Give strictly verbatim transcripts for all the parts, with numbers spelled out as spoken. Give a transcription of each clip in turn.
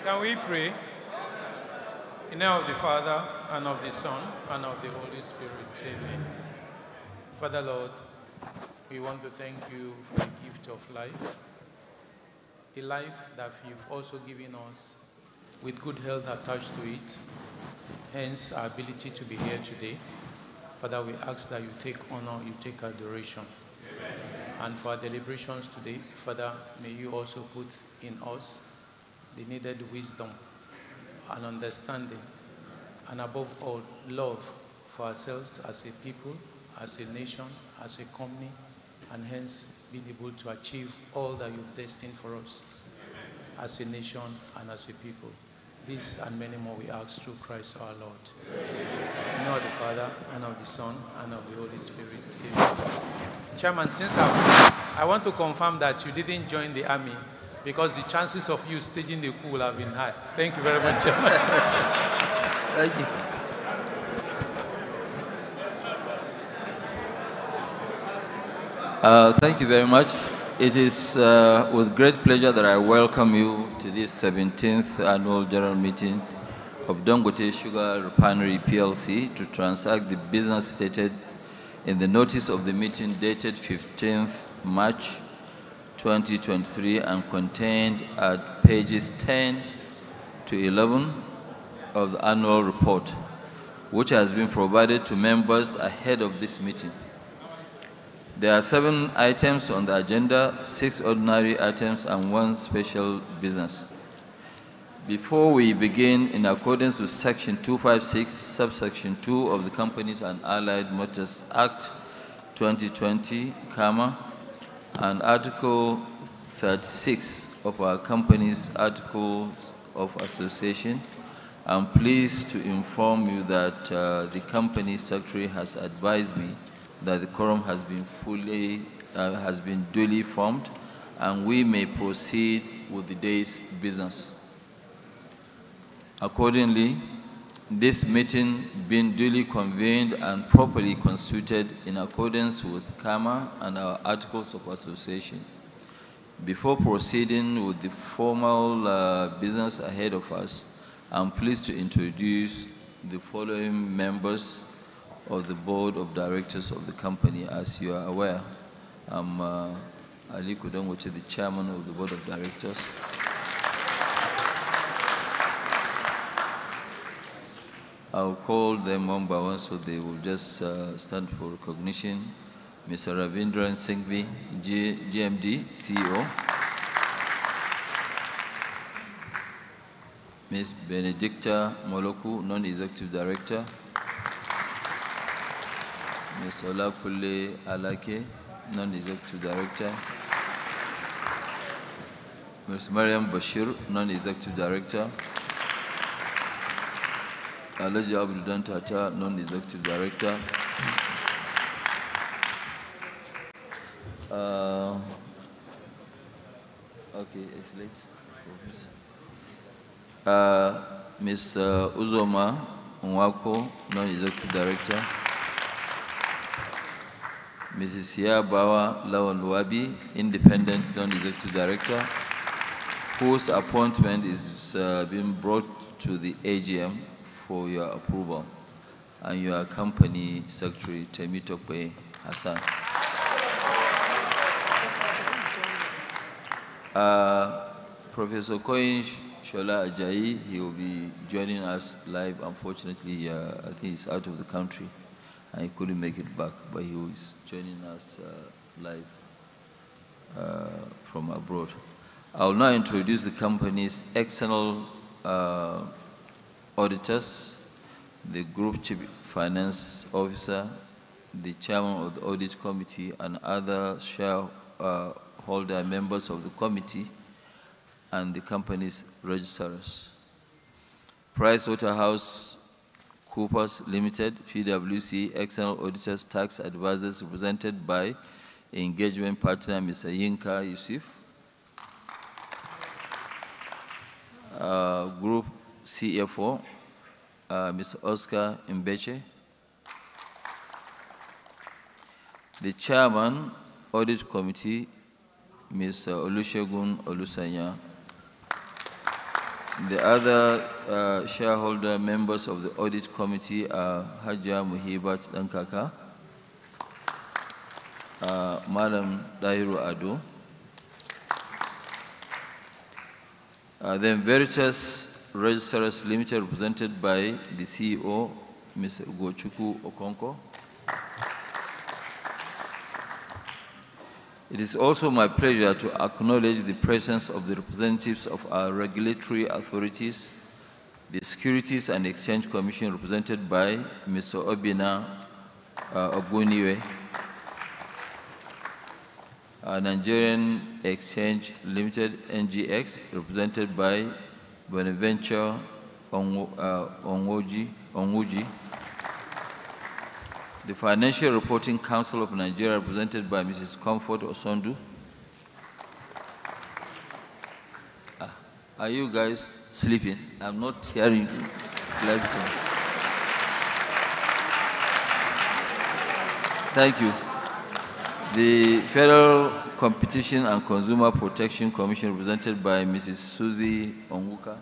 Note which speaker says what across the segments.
Speaker 1: Can we pray? In the name of the Father, and of the Son, and of the Holy Spirit. Amen. Father, Lord, we want to thank you for the gift of life, the life that you've also given us with good health attached to it, hence our ability to be here today. Father, we ask that you take honor, you take adoration. Amen. And for our deliberations today, Father, may you also put in us the needed wisdom and understanding, and above all, love for ourselves as a people, as a nation, as a company, and hence being able to achieve all that you've destined for us. Amen. As a nation and as a people. This and many more we ask through Christ our Lord. Amen. In the name of the Father, and of the Son, and of the Holy Spirit. Amen. Chairman, since I've, I want to confirm that you didn't join the army, because the chances of you staging the coup have been high. Thank you very much, Chairman.
Speaker 2: Thank you. Uh, thank you very much. It is uh, with great pleasure that I welcome you to this seventeenth annual general meeting of Dangote Sugar Refinery P L C to transact the business stated in the notice of the meeting dated fifteenth March twenty twenty-three and contained at pages ten to eleven of the annual report, which has been provided to members ahead of this meeting. There are seven items on the agenda, six ordinary items and one special business. Before we begin, in accordance with Section two fifty-six, subsection two of the Companies and Allied Matters Act twenty twenty, comma, and Article thirty-six of our company's Articles of Association, I'm pleased to inform you that uh, the company secretary has advised me that the quorum has been fully, uh, has been duly formed, and we may proceed with the day's business. Accordingly, this meeting being duly convened and properly constituted in accordance with C A M A and our Articles of Association. Before proceeding with the formal uh, business ahead of us, I'm pleased to introduce the following members of the Board of Directors of the company. As you are aware, I'm uh, Ali Dangote, the Chairman of the Board of Directors. I'll call them one by one so they will just uh, stand for recognition. Mister Ravindran Singhvi, G GMD, C E O. Miz Benedicta Moloku, Non-Executive Director. Miz Olakule Alake, Non-Executive Director. Miz Mariam Bashir, Non-Executive Director. Alaji Abdudan Tata, Non-Executive Director. Uh, okay, it's late. Uh, Mister Uzoma Nwako, Non-Executive Director. Missus Yabawa Lawan Luabi, Independent Non-Executive Director, whose appointment is uh, being brought to the A G M for your approval, and your company secretary, Temitope Hassan. Uh, Professor Koin Shola Ajayi, he will be joining us live. Unfortunately, uh, I think he's out of the country and he couldn't make it back, but he was joining us uh, live uh, from abroad. I will now introduce the company's external uh, auditors, the Group Chief Finance Officer, the Chairman of the Audit Committee, and other shareholder members of the committee, and the company's registrars. PricewaterhouseCoopers Limited, P W C, External Auditors, Tax Advisors, represented by Engagement Partner Mister Yinka Yusuf. Uh, Group C F O, uh, Mister Oscar Mbeche. The Chairman, Audit Committee, Mister Olusegun Olusanya. The other uh, shareholder members of the audit committee are Hajia Muhibat Dankaka, uh, Madam Dairu Ado, uh, then Veritas Registrars Limited, represented by the C E O, Mister Ugochukwu Okonko. It is also my pleasure to acknowledge the presence of the representatives of our regulatory authorities, the Securities and Exchange Commission, represented by Mister Obina uh, Ogbuniwe, uh, Nigerian Exchange Limited, N G X, represented by Bonaventure Onwoji, Onwoji, the Financial Reporting Council of Nigeria, represented by Missus Comfort Osondu. Ah, are you guys sleeping? I'm not hearing you. Thank you. The Federal Competition and Consumer Protection Commission, represented by Missus Suzy Onwuka.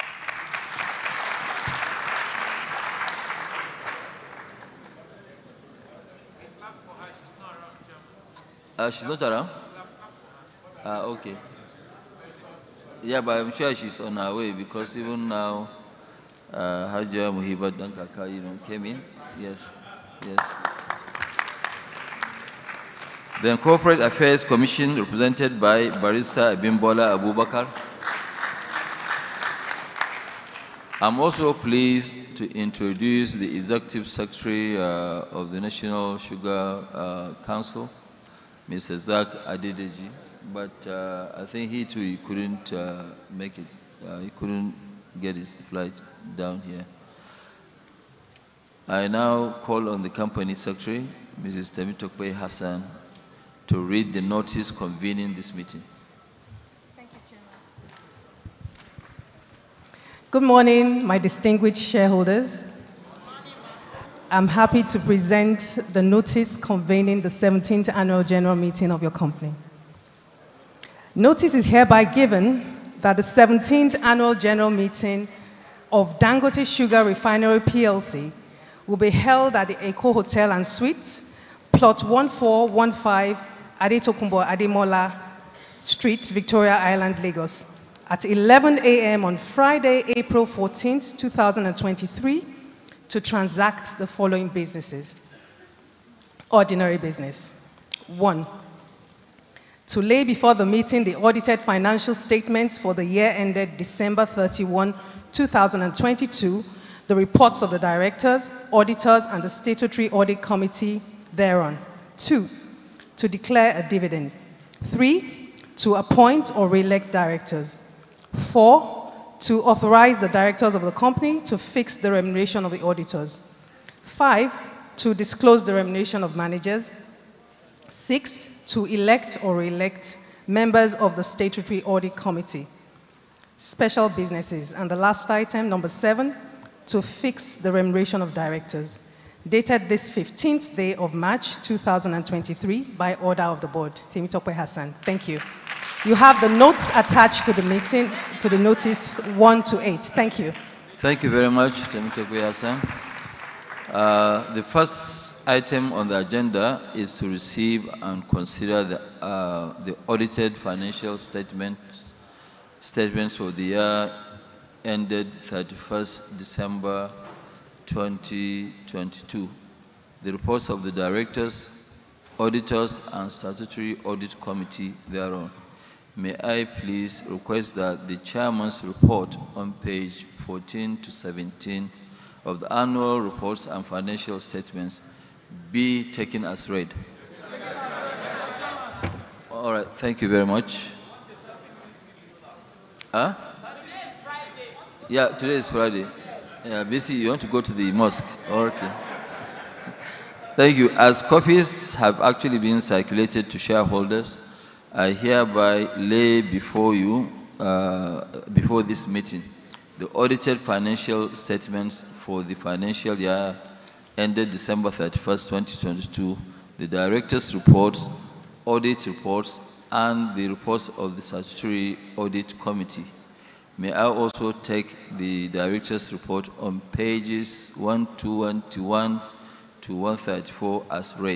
Speaker 2: Uh, she's not around? Ah, okay. Yeah, but I'm sure she's on her way, because even now, uh, Hajia Muhibat Dankaka, you know, came in. Yes, yes. The Corporate Affairs Commission, represented by Barrister Abimbola Abubakar. I'm also pleased to introduce the Executive Secretary uh, of the National Sugar uh, Council, Mister Zach Adedeji, but uh, I think he too he couldn't uh, make it. Uh, he couldn't get his flight down here. I now call on the Company Secretary, Missus Temitokwe Hassan, to read the notice convening this meeting.
Speaker 3: Thank you, Chairman. Good morning, my distinguished shareholders. I'm happy to present the notice convening the seventeenth Annual General Meeting of your company. Notice is hereby given that the seventeenth Annual General Meeting of Dangote Sugar Refinery P L C will be held at the Eko Hotel and Suites, plot one four one five, Adetokunbo Ademola Street, Victoria Island, Lagos, at eleven A M on Friday, April fourteenth, two thousand twenty-three, to transact the following businesses. Ordinary business. One, to lay before the meeting the audited financial statements for the year ended December thirty-first, two thousand twenty-two, the reports of the directors, auditors, and the statutory audit committee thereon. Two, to declare a dividend. Three, to appoint or re-elect directors. Four, to authorize the directors of the company to fix the remuneration of the auditors. Five, to disclose the remuneration of managers. Six, to elect or re-elect members of the statutory audit committee. Special businesses. And the last item, number seven, to fix the remuneration of directors. Dated this fifteenth day of March, two thousand twenty-three, by order of the board. Temitokwe Hassan. Thank you. You have the notes attached to the meeting, to the notice one to eight. Thank you.
Speaker 2: Thank you very much, Temitokwe Hassan. Uh, the first item on the agenda is to receive and consider the, uh, the audited financial statements, statements for the year ended thirty-first December twenty twenty-two. The reports of the directors, auditors, and statutory audit committee thereon. May I please request that the chairman's report on page fourteen to seventeen of the annual reports and financial statements be taken as read. All right, thank you very much. Huh? Yeah, today is Friday. Yeah, basically you want to go to the mosque. Okay. Thank you. As copies have actually been circulated to shareholders, I hereby lay before you, uh, before this meeting, the audited financial statements for the financial year ended December thirty-first, twenty twenty-two, the directors' reports, audit reports, and the reports of the statutory audit committee. May I also take the director's report on pages one twenty-one to one thirty-four as read?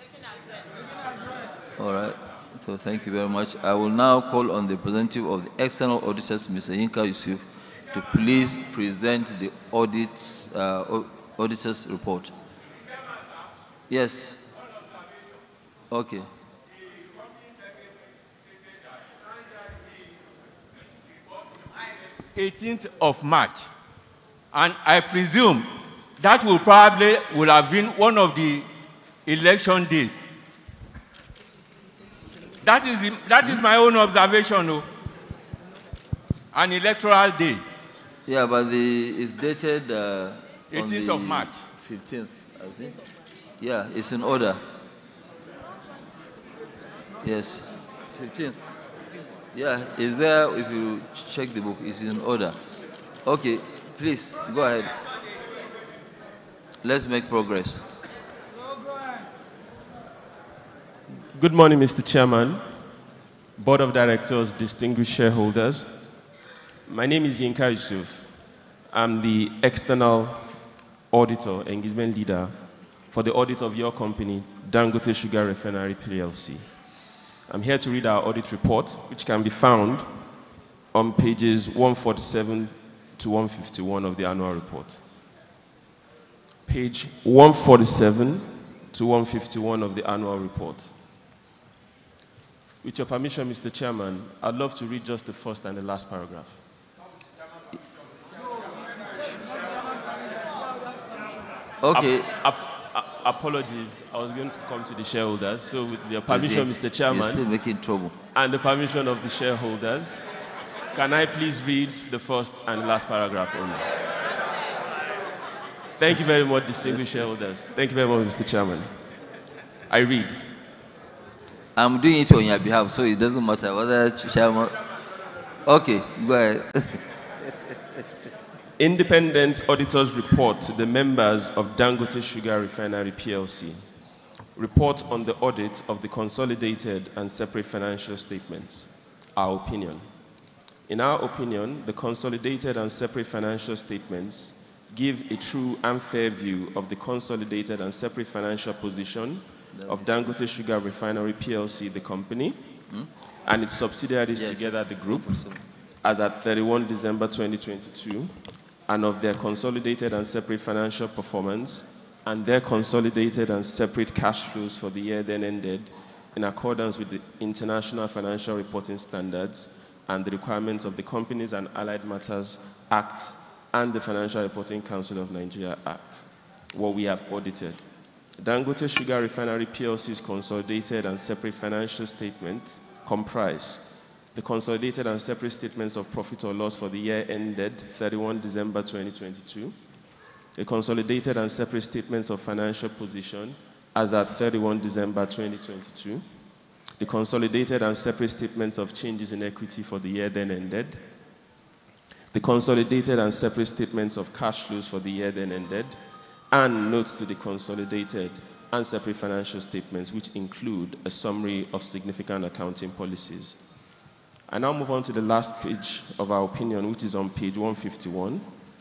Speaker 2: All right. So thank you very much. I will now call on the representative of the external auditors, Mister Yinka Yusuf, to please present the audit, uh, auditor's report. Yes. Okay.
Speaker 4: eighteenth of March, and I presume that will probably will have been one of the election days. That is, the, that is my own observation, oh. An electoral day.
Speaker 2: Yeah, but the, it's dated uh,
Speaker 4: eighteenth of March.
Speaker 2: fifteenth, I think. Yeah, it's in order. Yes, fifteenth. Yeah, is there, if you check the book, it's in order. Okay, please, go ahead. Let's make progress.
Speaker 5: Good morning, Mister Chairman, Board of Directors, distinguished shareholders. My name is Yinka Yusuf. I'm the external auditor, engagement leader for the audit of your company, Dangote Sugar Refinery P L C. I'm here to read our audit report, which can be found on pages one forty-seven to one fifty-one of the annual report. Page one forty-seven to one fifty-one of the annual report. With your permission, Mister Chairman, I'd love to read just the first and the last paragraph.
Speaker 2: Okay.
Speaker 5: Ap ap apologies, I was going to come to the shareholders. So with your permission, Mister Chairman,
Speaker 2: you're still making trouble.
Speaker 5: And the permission of the shareholders, can I please read the first and the last paragraph only? Thank you very much, distinguished shareholders. Thank you very much, Mister Chairman. I read.
Speaker 2: I'm doing it on your behalf, so it doesn't matter whether Chairman. Okay, go ahead.
Speaker 5: Independent auditors report to the members of Dangote Sugar Refinery P L C. Report on the audit of the consolidated and separate financial statements. Our opinion. In our opinion, the consolidated and separate financial statements give a true and fair view of the consolidated and separate financial position of Dangote Sugar Refinery P L C, the company, hmm? and its subsidiaries yes. together, the group, as at thirty-first December twenty twenty-two, and of their consolidated and separate financial performance and their consolidated and separate cash flows for the year then ended in accordance with the International Financial Reporting Standards and the requirements of the Companies and Allied Matters Act and the Financial Reporting Council of Nigeria Act, what we have audited. Dangote Sugar Refinery P L C's consolidated and separate financial statements comprise the consolidated and separate statements of profit or loss for the year ended thirty-first December twenty twenty-two, the consolidated and separate statements of financial position as at thirty-first December twenty twenty-two, the consolidated and separate statements of changes in equity for the year then ended, the consolidated and separate statements of cash flows for the year then ended, and notes to the consolidated and separate financial statements, which include a summary of significant accounting policies. I now move on to the last page of our opinion, which is on page one fifty-one.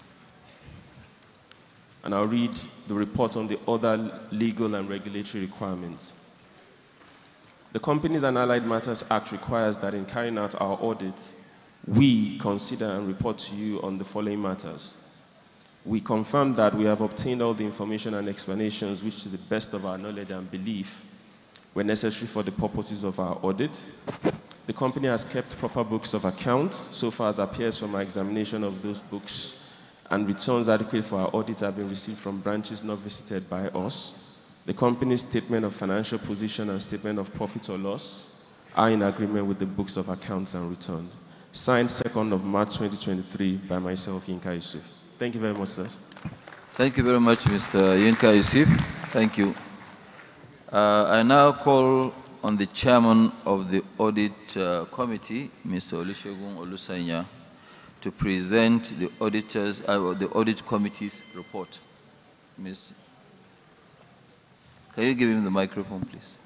Speaker 5: And I'll read the report on the other legal and regulatory requirements. The Companies and Allied Matters Act requires that in carrying out our audit, we consider and report to you on the following matters. We confirm that we have obtained all the information and explanations which, to the best of our knowledge and belief, were necessary for the purposes of our audit. The company has kept proper books of account, so far as appears from our examination of those books, and returns adequate for our audit have been received from branches not visited by us. The company's statement of financial position and statement of profit or loss are in agreement with the books of accounts and return. Signed second of March twenty twenty-three by myself, Yinka Yusuf. Thank you very much, sir.
Speaker 2: Thank you very much, Mister Yinka Yusuf. Thank you. Uh, I now call on the chairman of the audit uh, committee, Mister Olusegun Olusanya, to present the auditors, uh, the audit committee's report. Miz Can you give him the microphone, please?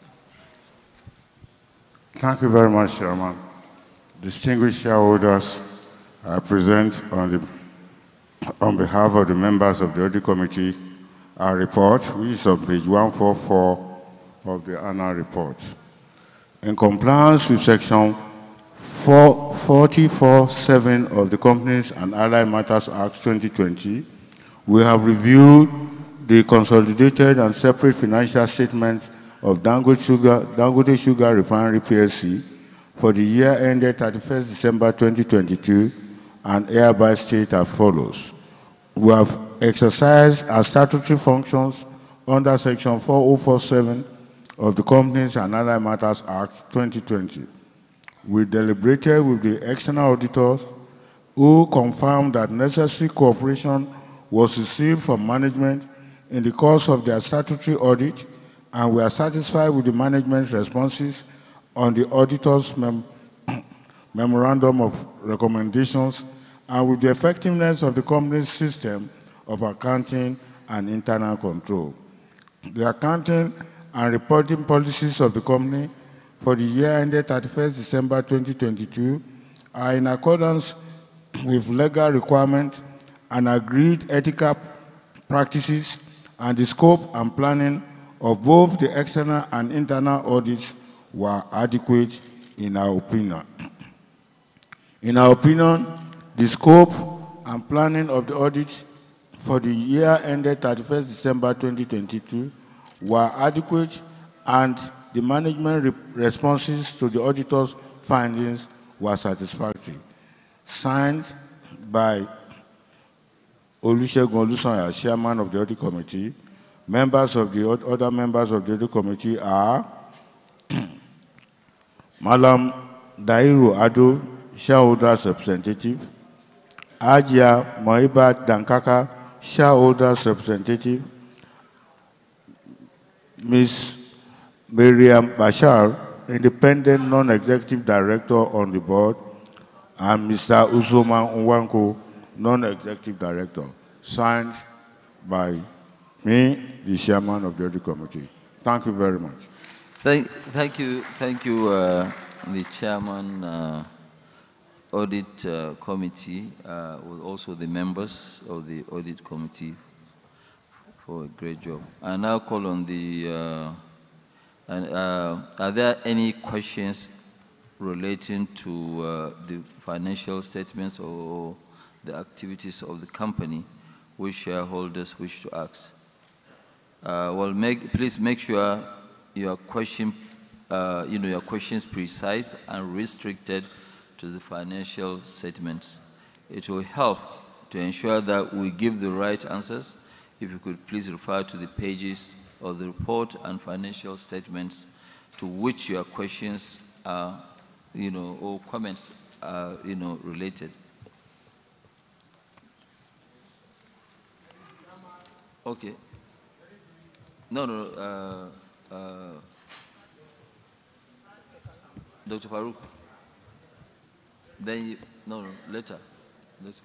Speaker 6: Thank you very much, Chairman. Distinguished shareholders, I present on, the, on behalf of the members of the Audit Committee our report, which is on page one forty-four of the annual report. In compliance with section forty-four seven of the Companies and Allied Matters Act twenty twenty, we have reviewed the consolidated and separate financial statements of Dangote Sugar, Dangote Sugar Refinery P L C for the year ended thirty-first December twenty twenty-two and hereby state as follows. We have exercised our statutory functions under section four oh four seven of the Companies and Allied Matters Act twenty twenty. We deliberated with the external auditors who confirmed that necessary cooperation was received from management in the course of their statutory audit, and we are satisfied with the management's responses on the auditor's mem memorandum of recommendations and with the effectiveness of the company's system of accounting and internal control. The accounting and reporting policies of the company for the year ended thirty-first December twenty twenty-two are in accordance with legal requirements and agreed ethical practices, and the scope and planning of both the external and internal audits were adequate in our opinion. In our opinion, the scope and planning of the audit for the year ended thirty-first December twenty twenty-two were adequate, and the management re responses to the auditor's findings were satisfactory. Signed by Olusegun Olusanya, Chairman of the Audit Committee. Members of the other members of the Audit Committee are Malam Dairu Ado, Shareholders Representative; Ajia Moibat Dankaka, Shareholders Representative; Miz Miriam Bashar, Independent Non-Executive Director on the board; and Mister Uzoma Nwanko, Non-Executive Director. Signed by me, the Chairman of the Audit Committee. Thank you very much.
Speaker 2: Thank, thank you, thank you, uh, the Chairman, uh, Audit uh, Committee, uh, with also the members of the Audit Committee for a great job. I now call on the, uh, and, uh, are there any questions relating to uh, the financial statements or the activities of the company which shareholders wish to ask? Uh, well, make, please make sure your question, uh, you know, your questions precise and restricted to the financial statements. It will help to ensure that we give the right answers. If you could please refer to the pages of the report and financial statements to which your questions are, you know, or comments are, you know, related. Okay. No, no, uh, uh, Doctor Farouk. Then you, no, no, later. Doctor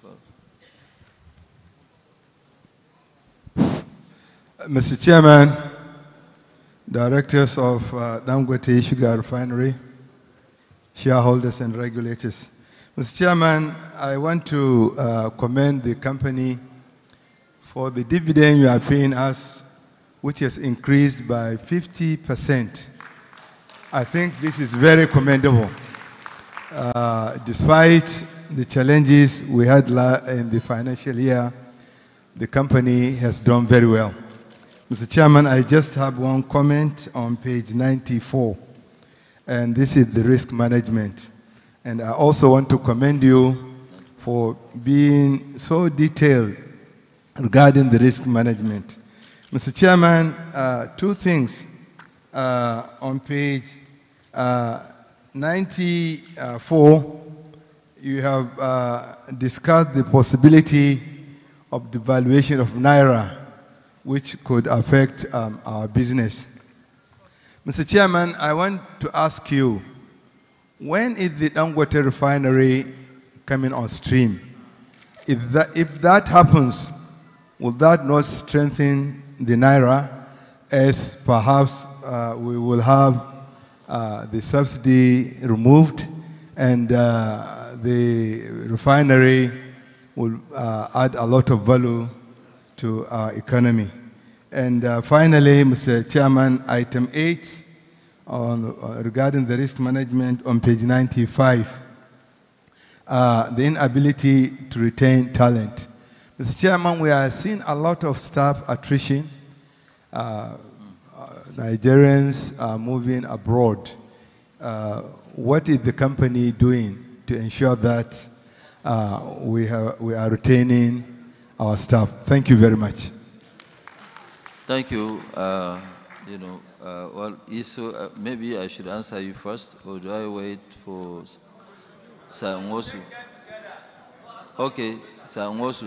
Speaker 2: Farouk.
Speaker 7: Mister Chairman, directors of uh, Dangote Sugar Refinery, shareholders and regulators. Mister Chairman, I want to uh, commend the company for the dividend you are paying us, which has increased by fifty percent. I think this is very commendable. Uh, despite the challenges we had in the financial year, the company has done very well. Mister Chairman, I just have one comment on page ninety-four, and this is the risk management. And I also want to commend you for being so detailed regarding the risk management. Mister Chairman, uh, two things. Uh, on page uh, ninety-four, you have uh, discussed the possibility of devaluation of Naira, which could affect um, our business. Mister Chairman, I want to ask you, when is the Dangote Refinery coming on stream? If that, if that happens, will that not strengthen the Naira, as perhaps uh, we will have uh, the subsidy removed and uh, the refinery will uh, add a lot of value to our economy. And uh, finally, Mister Chairman, item eight on, uh, regarding the risk management on page ninety-five, uh, the inability to retain talent. Mister Chairman, we are seeing a lot of staff attrition. Uh, uh, Nigerians are moving abroad. Uh, what is the company doing to ensure that uh, we, have, we are retaining our staff? Thank you very much.
Speaker 2: Thank you. Uh, you know, uh, well, Iso, uh, maybe I should answer you first, or do I wait for Sir Nwosu? Okay, Sir Nwosu.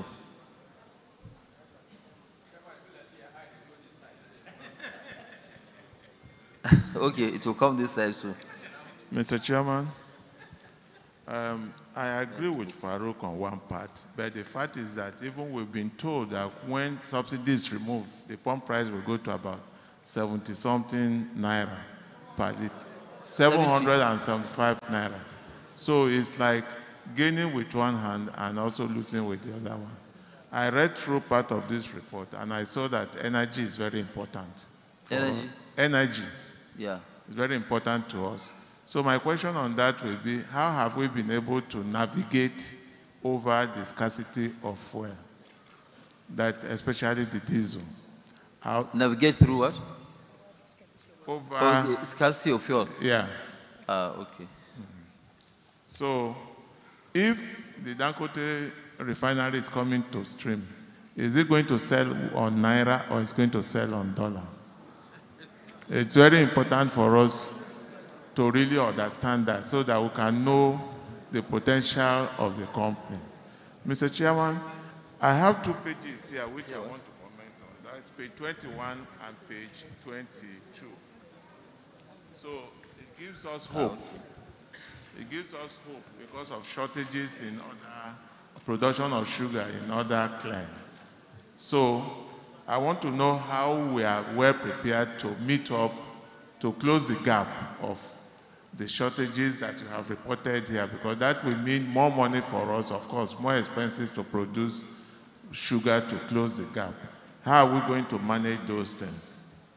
Speaker 2: Okay, it will come this side soon.
Speaker 8: Mister Chairman, um, I agree with Farouk on one part, but the fact is that even we've been told that when subsidy is removed, the pump price will go to about seventy something naira per litre, seven hundred seventy-five naira. So it's like gaining with one hand and also losing with the other one. I read through part of this report and I saw that energy is very important.
Speaker 2: Energy?
Speaker 8: Energy.
Speaker 2: Yeah.
Speaker 8: It's very important to us. So my question on that will be, how have we been able to navigate over the scarcity of fuel, that especially the diesel? How
Speaker 2: navigate through what?
Speaker 8: Over
Speaker 2: oh, the scarcity of fuel.
Speaker 8: Yeah.
Speaker 2: Ah, okay.
Speaker 8: Mm-hmm. So, if the Dangote refinery is coming to stream, is it going to sell on naira or is it going to sell on dollar? It's very important for us to really understand that so that we can know the potential of the company. Mister Chairman, I have two pages here which I want to comment on. That's page twenty-one and page twenty-two. So it gives us hope. It gives us hope because of shortages in other production of sugar in other clients. So I want to know how we are well prepared to meet up to close the gap of the shortages that you have reported here, because that will mean more money for us, of course, more expenses to produce sugar to close the gap. How are we going to manage those things?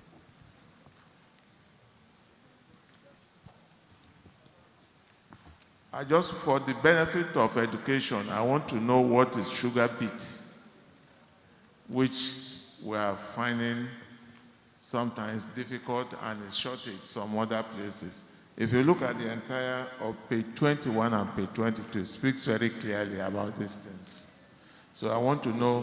Speaker 8: I just, for the benefit of education, I want to know what is sugar beet, which we are finding sometimes difficult and is shortage some other places. If you look at the entire of page twenty-one and page twenty-two, it speaks very clearly about these things. So I want to know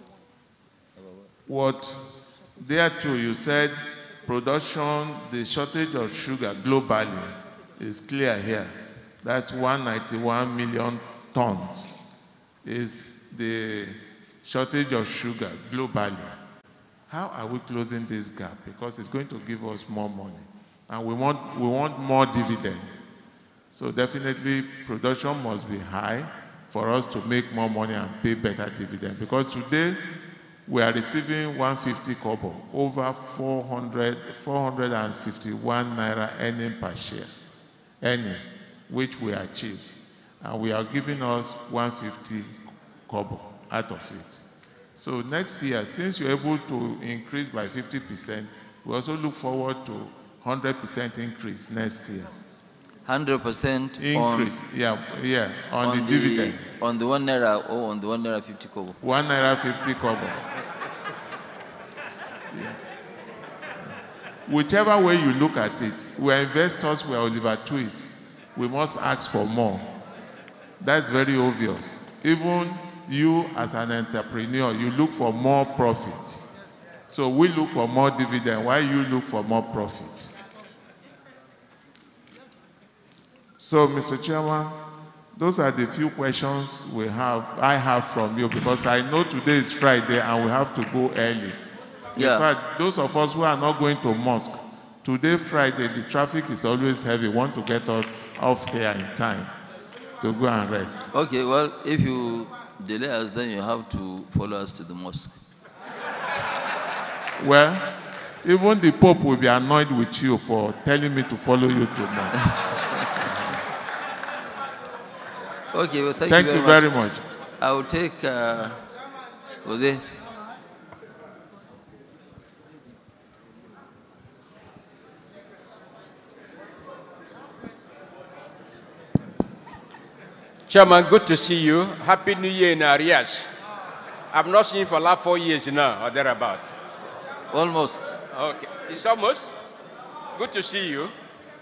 Speaker 8: what, there too you said production, the shortage of sugar globally is clear here. That's one hundred ninety-one million tons is the shortage of sugar globally. How are we closing this gap? Because it's going to give us more money. And we want, we want more dividend. So definitely production must be high for us to make more money and pay better dividend. Because today we are receiving one hundred fifty kobo, over four hundred, four hundred fifty-one naira earning per share, earning, which we achieve. And we are giving us one hundred fifty kobo out of it. So next year, since you're able to increase by fifty percent, we also look forward to one hundred percent increase next year.
Speaker 2: one hundred percent
Speaker 8: increase,
Speaker 2: on,
Speaker 8: yeah, yeah, on,
Speaker 2: on
Speaker 8: the,
Speaker 2: the
Speaker 8: dividend.
Speaker 2: On the one naira or on the one naira fifty kobo?
Speaker 8: One naira fifty kobo. Yeah. Whichever way you look at it, we are investors, we are Oliver Twist. We must ask for more. That's very obvious. Even you as an entrepreneur, you look for more profit. So we look for more dividend, while you look for more profit. So, Mister Chairman, those are the few questions we have, I have from you, because I know today is Friday and we have to go early.
Speaker 2: Yeah.
Speaker 8: In fact, those of us who are not going to mosque, today, Friday, the traffic is always heavy. We want to get off, off here in time to go and rest.
Speaker 2: Okay, well, if you delay us, then you have to follow us to the mosque.
Speaker 8: Well, even the Pope will be annoyed with you for telling me to follow you to mosque.
Speaker 2: Okay, well, thank,
Speaker 8: Thank
Speaker 2: you
Speaker 8: you
Speaker 2: very,
Speaker 8: very much.
Speaker 2: much. I will take, uh, Jose.
Speaker 9: Chairman, good to see you. Happy New Year in Arias. I've not seen you for the last four years now, or thereabout.
Speaker 2: Almost.
Speaker 9: Okay, it's almost. Good to see you.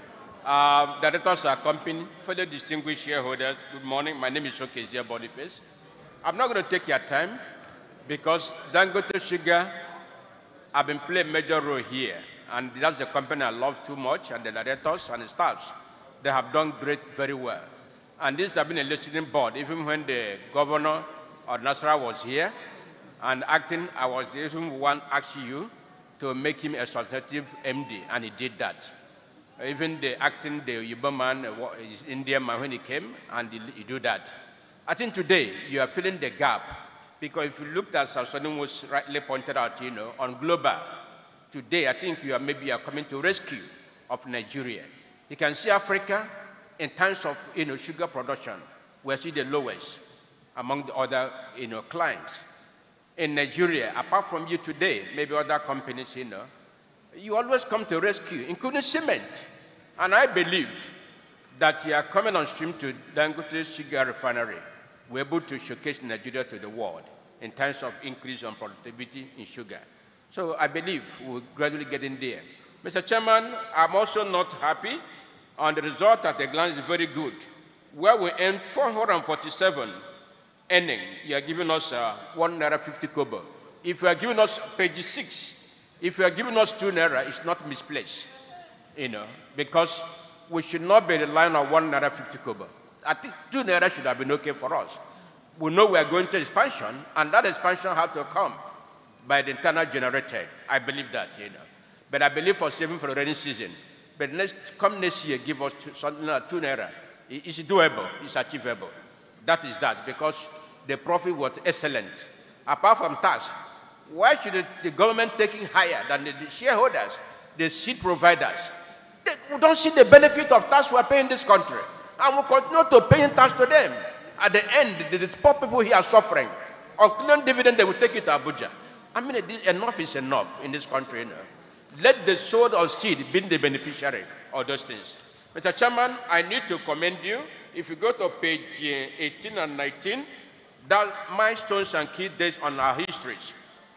Speaker 9: Um, directors are company, fellow distinguished shareholders, good morning. My name is Shokezia Boniface. I'm not going to take your time because Dangote Sugar have been playing a major role here. And that's the company I love too much, and the directors and the staffs. They have done great, very well. And this has been a listening board. Even when the governor of Nasarawa was here and acting, I was even one asking you to make him a substantive M D, and he did that. Even the acting, the Yuba man, is Indian man when he came, and he, he do that. I think today you are filling the gap, because if you looked at Sassonin was rightly pointed out, you know, on global, today I think you are maybe you are coming to rescue of Nigeria. You can see Africa, in terms of you know, sugar production, we see the lowest among the other you know, clients. In Nigeria, apart from you today, maybe other companies, you know, you always come to rescue, including cement. And I believe that you are coming on stream to Dangote Sugar Refinery. We're able to showcase Nigeria to the world in terms of increase on productivity in sugar. So I believe we're gradually getting there. Mister Chairman, I'm also not happy. And the result at a glance is very good. Where we earn four hundred forty-seven earning, you are giving us uh, one naira fifty kobo. If you are giving us page six, if you are giving us two naira, it's not misplaced, you know, because we should not be relying on one naira fifty kobo. I think two naira should have been okay for us. We know we are going to expansion, and that expansion has to come by the internal generated. I believe that, you know. But I believe for saving for the rainy season. But next, come next year, give us two, something like two naira. It's doable, it's achievable. That is that, because the profit was excellent. Apart from tax, why should the, the government taking higher than the, the shareholders, the seed providers? They, we don't see the benefit of tax we're paying in this country. And we continue to pay tax to them. At the end, the, the poor people here are suffering. On clean dividend, they will take it to Abuja. I mean, this, enough is enough in this country. You know? Let the soul or seed be the beneficiary of those things. Mister Chairman, I need to commend you. If you go to page eighteen and nineteen, that milestones and key dates on our histories.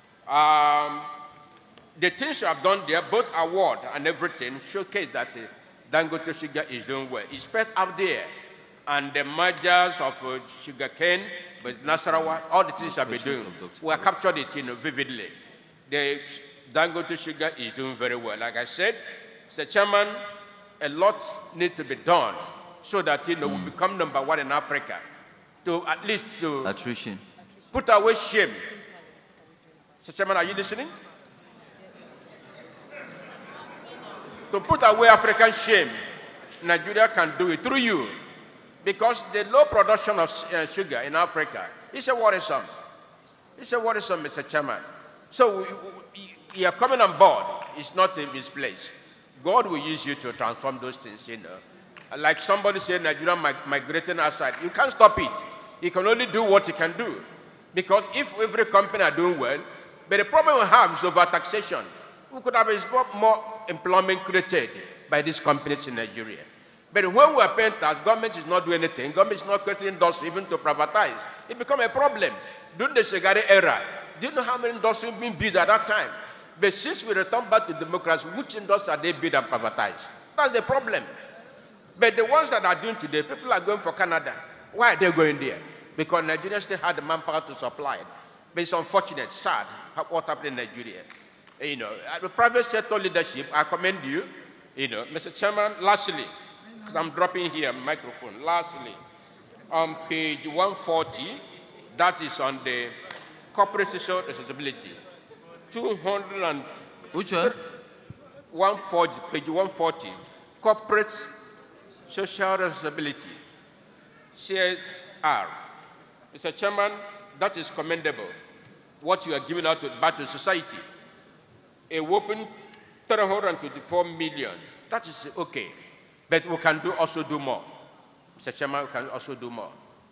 Speaker 9: Um, the things you have done there, both award and everything, showcase that uh, Dangote Sugar is doing well. It's spread out there. And the mergers of uh, sugar cane with Nasarawa, all the things I've been doing, we have captured it you know, vividly. The Dangote Sugar is doing very well. Like I said, Mister Chairman, a lot needs to be done so that you know, mm. we become number one in Africa. To at least to
Speaker 2: attrition.
Speaker 9: Put away shame. Mister Chairman, are you listening? To put away African shame, Nigeria can do it through you. Because the low production of uh, sugar in Africa is a worrisome. It's a worrisome, Mister Chairman. So we, we, you are coming on board. It's not in this place. God will use you to transform those things, you know. Like somebody said, Nigeria migrating outside. You can't stop it. You can only do what you can do. Because if every company are doing well, but the problem we have is over taxation. We could have more employment created by these companies in Nigeria. But when we are paying tax, government is not doing anything. Government is not creating industry even to privatize. It becomes a problem. During the Shagari era, do you know how many industries being built at that time? But since we return back to democracy, which industry are they built and privatized? That's the problem. But the ones that are doing today, people are going for Canada. Why are they going there? Because Nigeria still had the manpower to supply it. But it's unfortunate, sad, what happened in Nigeria. You know, the private sector leadership, I commend you. You know, Mister Chairman, lastly, because I'm dropping here microphone. Lastly, on page one forty, that is on the corporate social responsibility. two hundred and
Speaker 2: which one?
Speaker 9: one forty, page one forty, corporate social responsibility, C S R. Mister Chairman, that is commendable. What you are giving out to, back to society. A whopping three hundred twenty-four million. That is okay. But we can do also do more. Mister Chairman, we can also do more.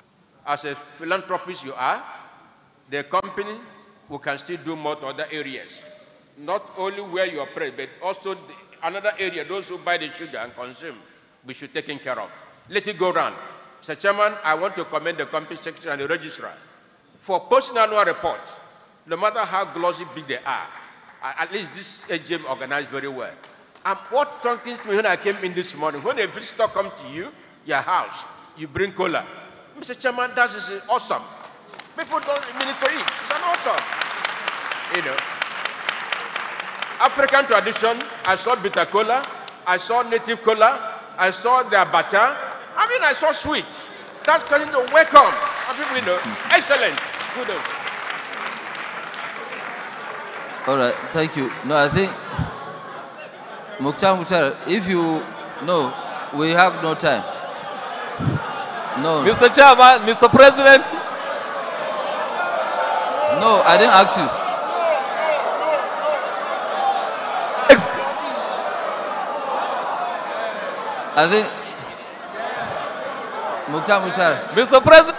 Speaker 9: as a philanthropist you are, the company we can still do more to other areas. Not only where you operate, but also the, another area, those who buy the sugar and consume, we should take care of. Let it go round. Mister Chairman, I want to commend the company secretary and the registrar for posting an annual report. No matter how glossy big they are, at least this A G M organized very well. And what strengthens me when I came in this morning, when a visitor comes to you, your house, you bring cola. Mister Chairman, that is awesome. People don't mean to eat. It's an awesome. You know. African tradition, I saw bitter cola, I saw native cola, I saw their butter. I mean, I saw sweet. That's kind of welcome. And people, you know, excellent. Good.
Speaker 2: All right, thank you. No, I think, Mukhtar Mukhtar, if you, no, we have no time. No.
Speaker 10: Mister Chairman, Mister President.
Speaker 2: No, I didn't ask you. I think, Mukhtar Mukhtar.
Speaker 10: Mister President.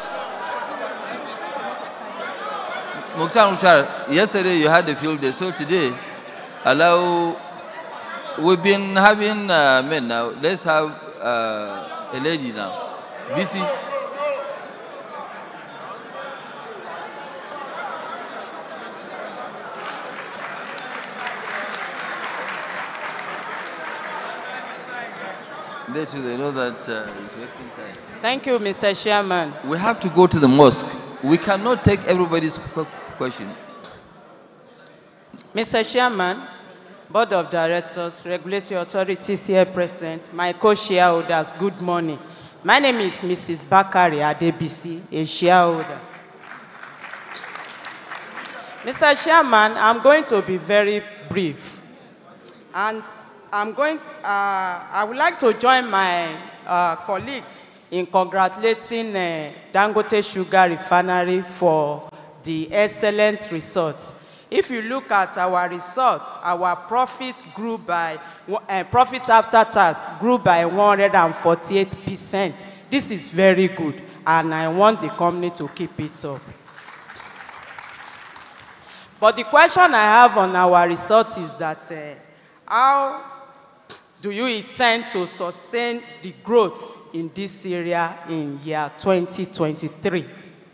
Speaker 2: Mukhtar Mukhtar, yesterday you had the field day, so today, allow, we've been having uh, men now, let's have uh, a lady now. B C. They too, they know that uh, it's wasting time.
Speaker 11: Thank you, Mister Chairman.
Speaker 2: We have to go to the mosque. We cannot take everybody's question.
Speaker 11: Mister Chairman, Board of Directors, Regulatory Authorities here present, my co-shareholders, good morning. My name is Missus Bakari Adebisi, a shareholder. Mister Chairman, I'm going to be very brief. And I'm going, uh, I would like to join my uh, colleagues in congratulating uh, Dangote Sugar Refinery for the excellent results. If you look at our results, our profit grew by, uh, profit after tax grew by one hundred forty-eight percent. This is very good, and I want the company to keep it up. But the question I have on our results is that uh, how do you intend to sustain the growth in this area in year twenty twenty-three?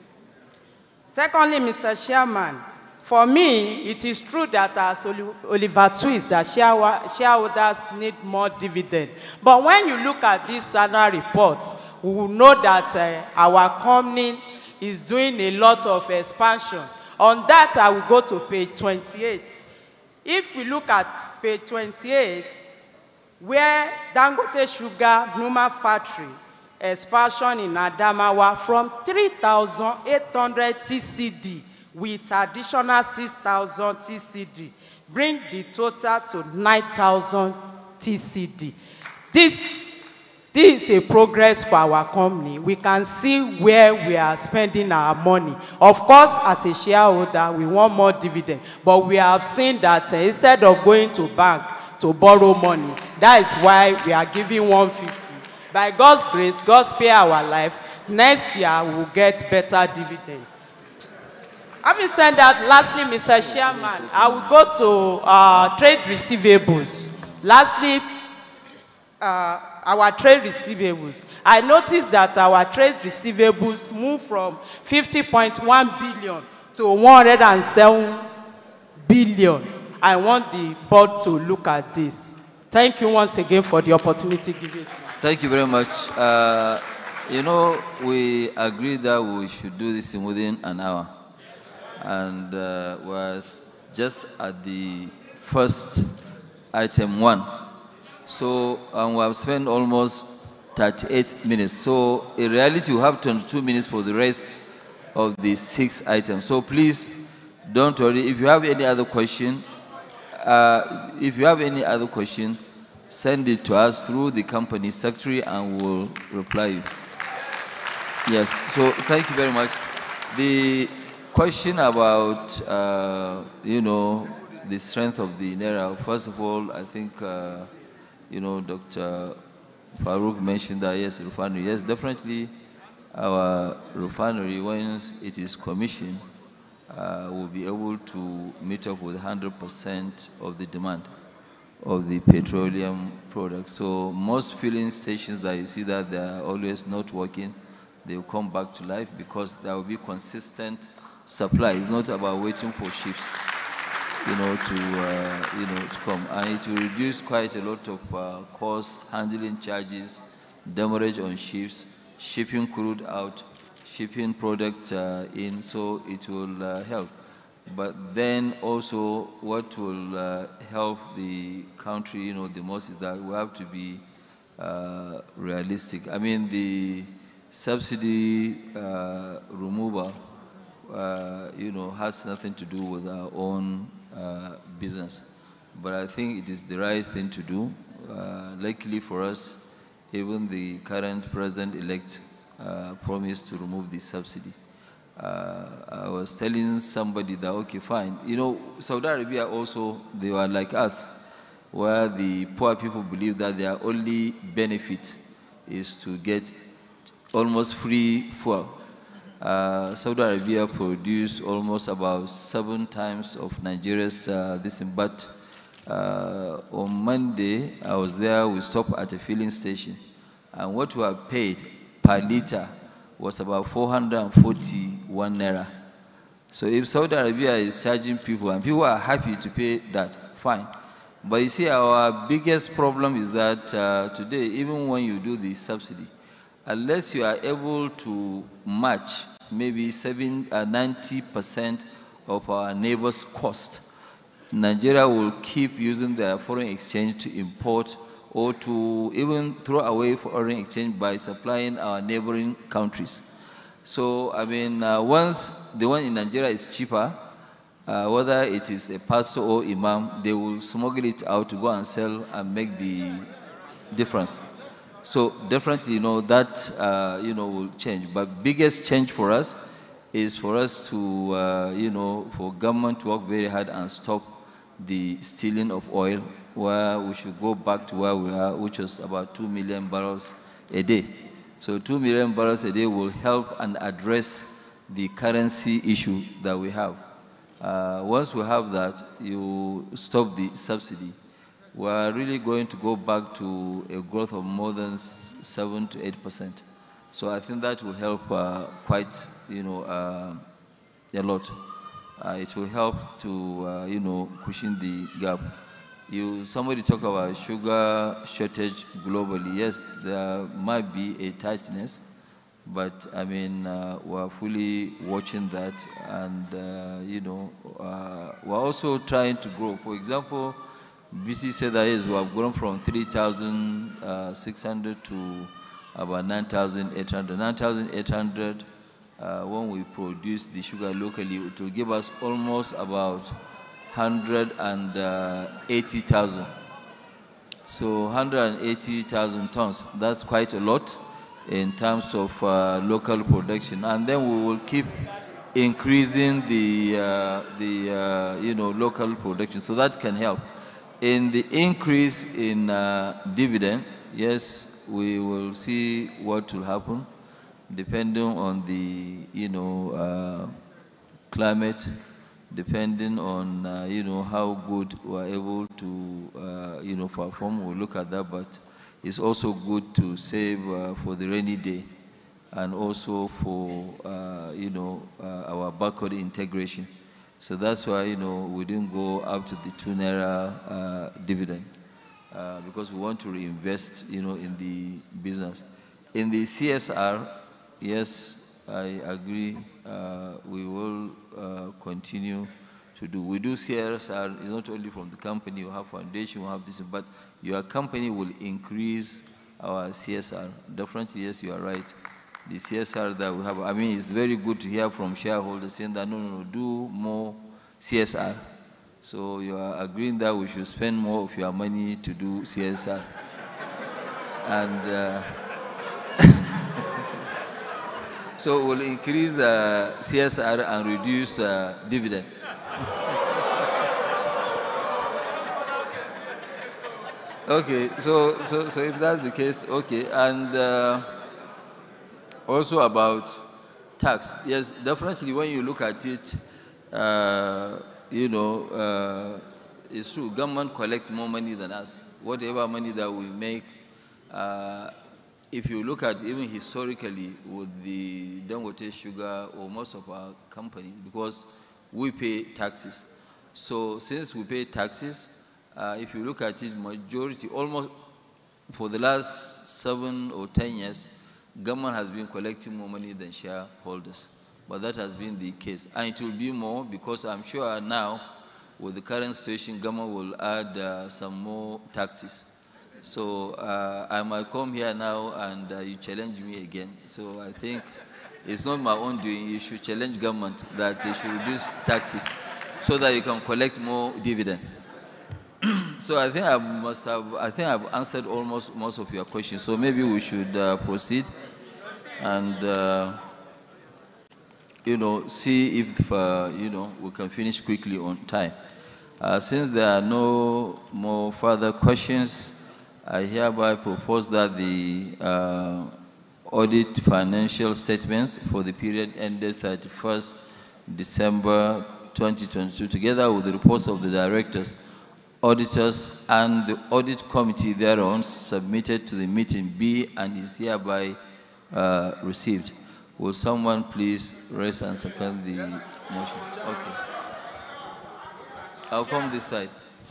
Speaker 11: Secondly, Mister Chairman, for me, it is true that as Oliver Twist, that shareholders need more dividend. But when you look at this annual report, we will know that uh, our company is doing a lot of expansion. On that, I will go to page twenty-eight. If we look at page twenty-eight, where Dangote Sugar Numa Factory expansion in Adamawa from three thousand eight hundred T C D with additional six thousand T C D, bring the total to nine thousand T C D. This, this is a progress for our company. We can see where we are spending our money. Of course, as a shareholder, we want more dividend, but we have seen that uh, instead of going to bank to borrow money, that is why we are giving one hundred fifty. By God's grace, God spare our life. Next year, we will get better dividend. Having said that, lastly, Mister Chairman, I will go to uh, trade receivables. Lastly, uh, our trade receivables. I noticed that our trade receivables moved from fifty point one billion to one hundred seven billion. I want the board to look at this. Thank you once again for the opportunity given to me.
Speaker 2: Thank you very much. Uh, you know, we agreed that we should do this in within an hour. And uh, was just at the first item one. So um, we have spent almost thirty-eight minutes. So in reality, we have twenty-two minutes for the rest of the six items. So please don't worry. If you have any other question, uh, if you have any other question, send it to us through the company secretary and we'll reply you. Yes, so thank you very much. The question about, uh, you know, the strength of the Naira, first of all, I think, uh, you know, Doctor Farouk mentioned that, yes, refinery, yes, definitely our refinery, once it is commissioned, uh, will be able to meet up with one hundred percent of the demand of the petroleum products. So most filling stations that you see that they are always not working, they will come back to life because there will be consistent supply. It's not about waiting for ships, you know, to uh, you know to come, and it will reduce quite a lot of uh, costs, handling charges, demurrage on ships, shipping crude out, shipping product uh, in. So it will uh, help. But then also, what will uh, help the country, you know, the most is that we have to be uh, realistic. I mean, the subsidy uh, removal, uh, you know, has nothing to do with our own uh, business. But I think it is the right thing to do. Uh, luckily for us, even the current president-elect uh, promised to remove the subsidy. Uh, I was telling somebody that, okay, fine. You know, Saudi Arabia also, they were like us, where the poor people believe that their only benefit is to get almost free fuel. Uh, Saudi Arabia produced almost about seven times of Nigeria's uh, this, but uh, on Monday, I was there, we stopped at a filling station, and what we were paid per liter was about four hundred forty-one naira. So if Saudi Arabia is charging people and people are happy to pay that, fine. But you see, our biggest problem is that uh, today, even when you do the subsidy, unless you are able to match maybe seven, uh, ninety percent of our neighbors' cost, Nigeria will keep using their foreign exchange to import or to even throw away foreign exchange by supplying our neighboring countries. So, I mean, uh, once the one in Nigeria is cheaper, uh, whether it is a pastor or imam, they will smuggle it out to go and sell and make the difference. So definitely, you know, that, uh, you know, will change. But biggest change for us is for us to, uh, you know, for government to work very hard and stop the stealing of oil, where we should go back to where we are, which was about two million barrels a day. So two million barrels a day will help and address the currency issue that we have. Uh, once we have that, you stop the subsidy. We are really going to go back to a growth of more than seven to eight percent. So I think that will help uh, quite, you know, uh, a lot. Uh, it will help to, uh, you know, cushion the gap. You, somebody talk about sugar shortage globally. Yes, there might be a tightness, but I mean, uh, we're fully watching that, and uh, you know, uh, we're also trying to grow. For example, B C said that is we have grown from three thousand six hundred to about nine thousand eight hundred. nine thousand eight hundred, uh, when we produce the sugar locally, it will give us almost about one hundred eighty thousand. So one hundred eighty thousand tons, that's quite a lot in terms of uh, local production. And then we will keep increasing the, uh, the uh, you know, local production. So that can help. In the increase in uh, dividend, yes, we will see what will happen depending on the, you know, uh, climate, depending on, uh, you know, how good we are able to, uh, you know, perform. We'll look at that, but it's also good to save uh, for the rainy day and also for, uh, you know, uh, our backward integration. So that's why, you know, we didn't go up to the two naira uh, dividend uh, because we want to reinvest, you know, in the business. In the C S R, yes, I agree. Uh, we will uh, continue to do. We do C S R not only from the company. You have foundation, you have this, but your company will increase our C S R. Definitely, yes, you are right. The C S R that we have, I mean, it's very good to hear from shareholders saying that, no, no, no, do more C S R. So you are agreeing that we should spend more of your money to do C S R. And uh, so we'll increase uh, C S R and reduce uh, dividend. Okay, so, so, so if that's the case, okay. And uh, also about tax. Yes, definitely when you look at it, uh, you know, uh, it's true, government collects more money than us. Whatever money that we make, uh, if you look at even historically with the Dangote Sugar or most of our companies, because we pay taxes. So since we pay taxes, uh, if you look at it, majority, almost for the last seven or ten years, government has been collecting more money than shareholders. But that has been the case. And it will be more because I'm sure now, with the current situation, government will add uh, some more taxes. So uh, I might come here now and uh, you challenge me again. So I think it's not my own doing. You should challenge government that they should reduce taxes so that you can collect more dividend. So I think I must have, I think I've answered almost most of your questions. So maybe we should uh, proceed and, uh, you know, see if, uh, you know, we can finish quickly on time. Uh, since there are no more further questions, I hereby propose that the uh, audit financial statements for the period ended thirty-first December twenty twenty-two, together with the reports of the directors, auditors, and the audit committee thereon, submitted to the meeting be and is hereby uh, received. Will someone please raise and second the motion? Okay. I'll come this side.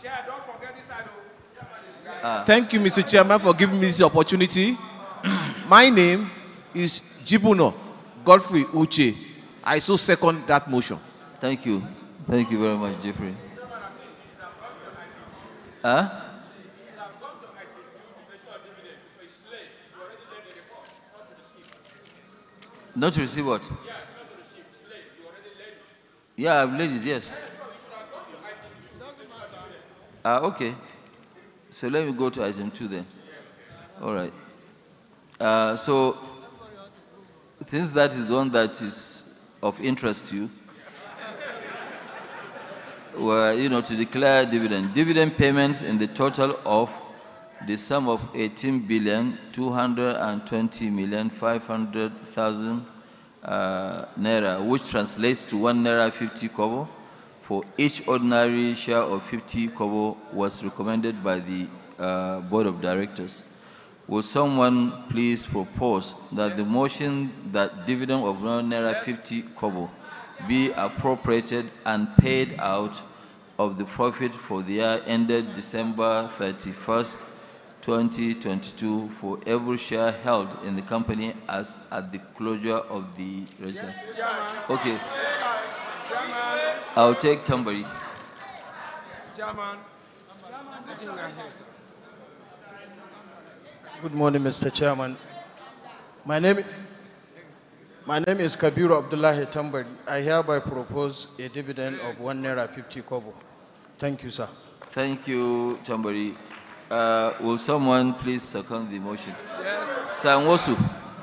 Speaker 12: Ah. Thank you, Mister Chairman, for giving me this opportunity. My name is Jibuno Godfrey Uche. I so second that motion.
Speaker 2: Thank you. Thank you very much, Jeffrey. Huh? Not to receive what? Yeah, I've laid it, yes. Ah, okay. So let me go to item two then. All right. Uh, so, since that is the one that is of interest to you, well, you know, to declare dividend. Dividend payments in the total of the sum of eighteen billion two hundred twenty million five hundred thousand uh, naira, which translates to one naira fifty kobo for each ordinary share of fifty kobo, was recommended by the uh, Board of Directors. Will someone please propose that the motion that dividend of one naira fifty kobo be appropriated and paid out of the profit for the year ended December thirty-first, twenty twenty-two for every share held in the company as at the closure of the register? Yes, okay. I'll take Tambari.
Speaker 13: Good morning, Mister Chairman. My name, my name is Kabiru Abdullahi Tambari. I hereby propose a dividend of one naira fifty kobo. Thank you, sir.
Speaker 2: Thank you, Tambari. Uh, will someone please second the motion?
Speaker 8: Yes.
Speaker 2: Sanwosu.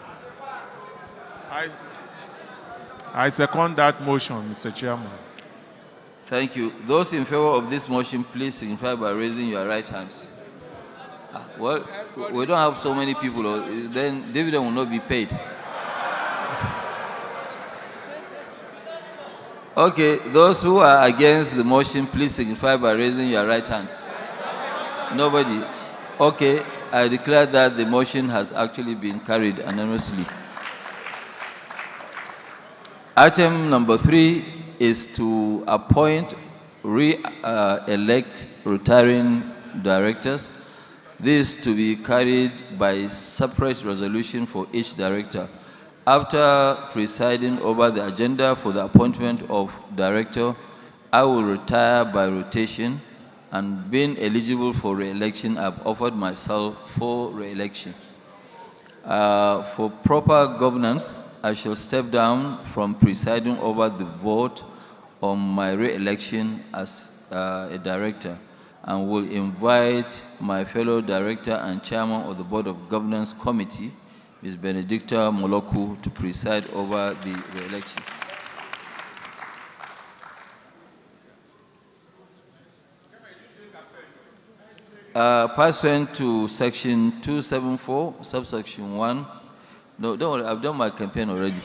Speaker 8: I, I second that motion, Mister Chairman.
Speaker 2: Thank you. Those in favor of this motion, please signify by raising your right hands. Ah, well, we don't have so many people, then dividend will not be paid. Okay, those who are against the motion, please signify by raising your right hands. Nobody. Okay, I declare that the motion has actually been carried unanimously. Item number three is to appoint, re-elect retiring directors. This to be carried by separate resolution for each director. After presiding over the agenda for the appointment of director, I will retire by rotation, and being eligible for re-election, I've offered myself for re-election. Uh, for proper governance, I shall step down from presiding over the vote on my re-election as uh, a director, and will invite my fellow director and chairman of the Board of Governance Committee, Miz Benedicta Moloku, to preside over the re-election. Uh, pursuant to section two seventy-four, subsection one, No, don't worry, I've done my campaign already.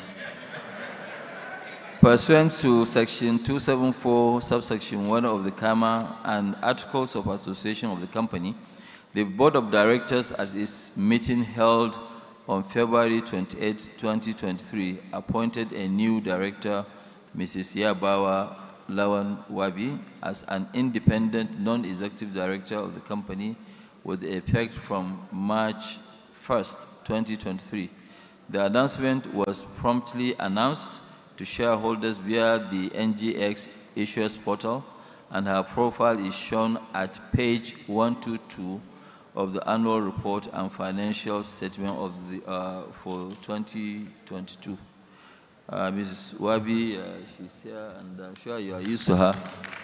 Speaker 2: Pursuant to Section two seventy-four, subsection one of the C A M A and Articles of Association of the company, the Board of Directors at its meeting held on February twenty-eighth, twenty twenty-three, appointed a new director, Missus Yabawa Lawan Wabi, as an independent non-executive director of the company with effect from March first, twenty twenty-three. The announcement was promptly announced to shareholders via the N G X Issuers Portal, and her profile is shown at page one twenty-two of the annual report and financial statement of the, uh, for twenty twenty-two. Uh, Missus Wabi, uh, she's here, and I'm sure you are used to her.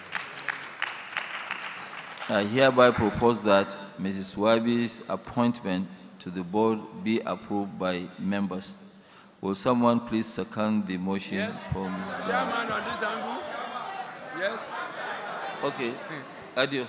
Speaker 2: I hereby propose that Missus Wabi's appointment to the board be approved by members. Will someone please second the motion?
Speaker 14: Yes.
Speaker 2: For Missus
Speaker 14: Chairman on this angle. Yes.
Speaker 2: Okay. Adio.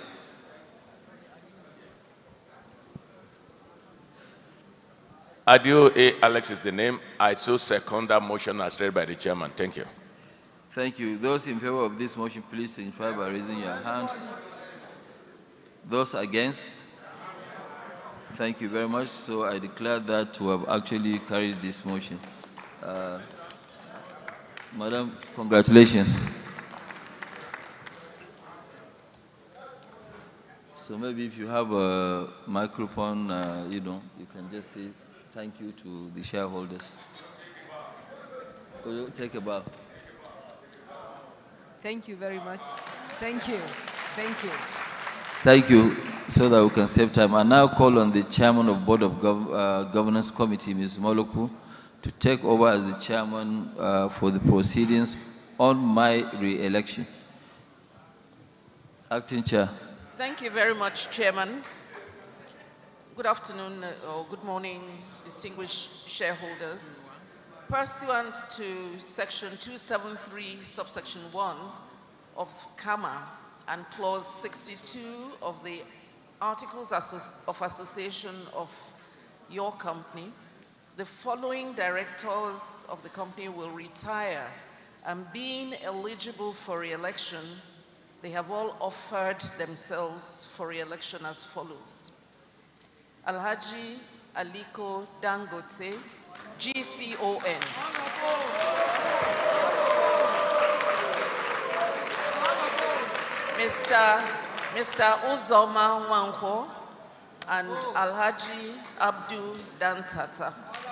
Speaker 15: Adio A. Alex is the name. I so second that motion as read by the chairman. Thank you.
Speaker 2: Thank you. Those in favor of this motion, please signify by raising your hands. Those against? Thank you very much. So I declare that we have actually carried this motion. Uh, Madam, congratulations. So maybe if you have a microphone, uh, you know, you can just say thank you to the shareholders. Will you take a bow?
Speaker 16: Thank you very much. Thank you. Thank you.
Speaker 2: Thank you, so that we can save time. I now call on the chairman of Board of Gov uh, Governance Committee, Miz Moloku, to take over as the chairman uh, for the proceedings on my re-election. Acting Chair.
Speaker 17: Thank you very much, Chairman. Good afternoon uh, or good morning, distinguished shareholders. Pursuant to Section two seventy-three, subsection one of C A M A and Clause sixty-two of the Articles of Association of your company, the following directors of the company will retire, and being eligible for re-election, they have all offered themselves for re-election as follows. Alhaji Aliko Dangote, G C O N. Mister Mister Uzoma Wanko and Alhaji Abdul Dantata.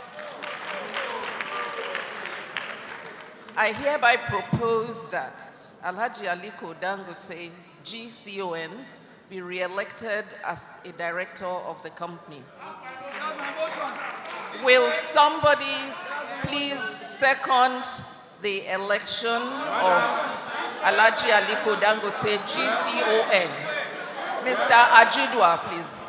Speaker 17: I hereby propose that Alhaji Aliko Dangote, G C O N, be re-elected as a director of the company. Will somebody please second the election of Alhaji Aliko Dangote, G C O N? Mister Ajidwa, please.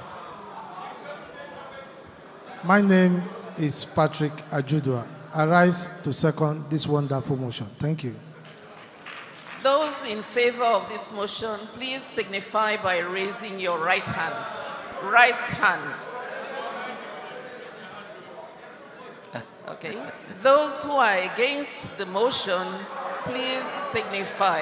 Speaker 18: My name is Patrick Ajudwa. I rise to second this wonderful motion. Thank you.
Speaker 17: Those in favor of this motion, please signify by raising your right hand. Right hand. Okay. Those who are against the motion, please signify.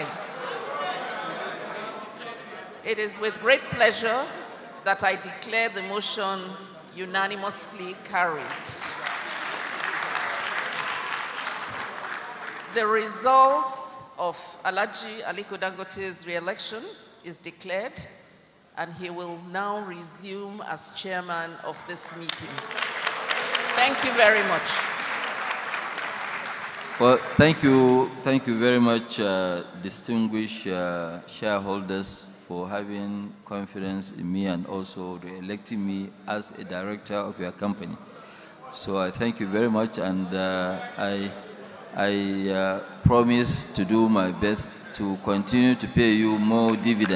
Speaker 17: It is with great pleasure that I declare the motion unanimously carried. The results of Alhaji Aliko Dangote's re-election is declared, and he will now resume as chairman of this meeting. Thank you very much.
Speaker 2: Well, thank you, thank you very much, uh, distinguished uh, shareholders, for having confidence in me and also re-electing me as a director of your company. So I thank you very much, and uh, I. I uh, promise to do my best to continue to pay you more dividend.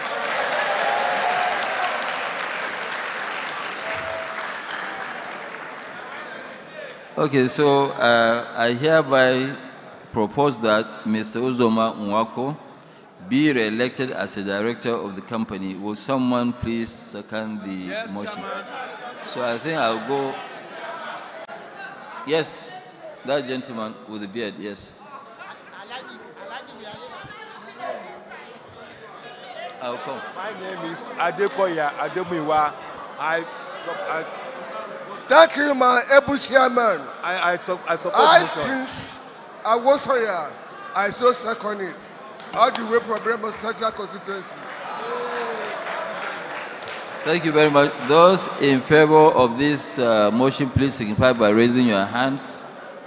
Speaker 2: Okay, so uh, I hereby propose that Mister Uzoma Nwako be re-elected as a director of the company. Will someone please second the yes, motion? So I think I'll go. Yes, that gentleman with the beard, yes. I'll come.
Speaker 19: My name is Adekoya Ademuiwa. I, I,
Speaker 20: Thank you, my able chairman.
Speaker 19: I, I, su I support
Speaker 20: I,
Speaker 19: motion.
Speaker 20: Prince Awosoya, I so second it. All the way from Bremen Central Constituency.
Speaker 2: Thank you very much. Those in favor of this uh, motion, please signify by raising your hands.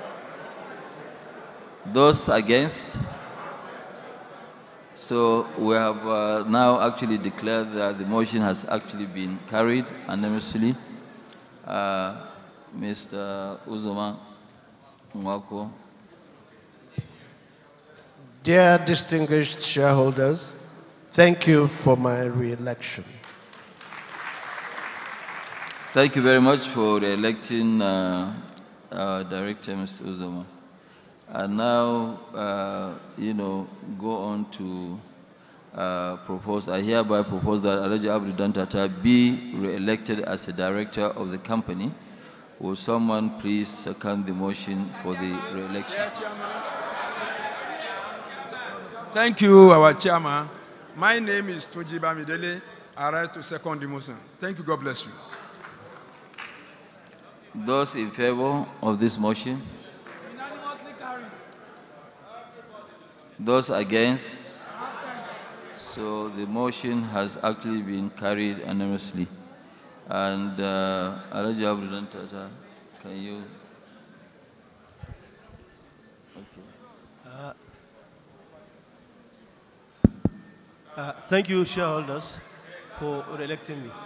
Speaker 2: Those against? So we have uh, now actually declared that the motion has actually been carried unanimously. Uh, Mister Uzoma Mwako.
Speaker 13: Dear distinguished shareholders, thank you for my re-election.
Speaker 2: Thank you very much for electing uh, our director, Mister Uzoma. And now, uh, you know, go on to uh, propose, I hereby propose that Alhaji Abdul Dantata be re-elected as a director of the company. Will someone please second the motion for the re-election?
Speaker 14: Thank you, our chairman. My name is Tunji Bamidele. I rise to second the motion. Thank you. God bless you.
Speaker 2: Those in favor of this motion? Those against? So the motion has actually been carried unanimously. And uh, Alhaji Abdul Tata, can you? Okay.
Speaker 21: Uh, uh, thank you, shareholders, for electing me.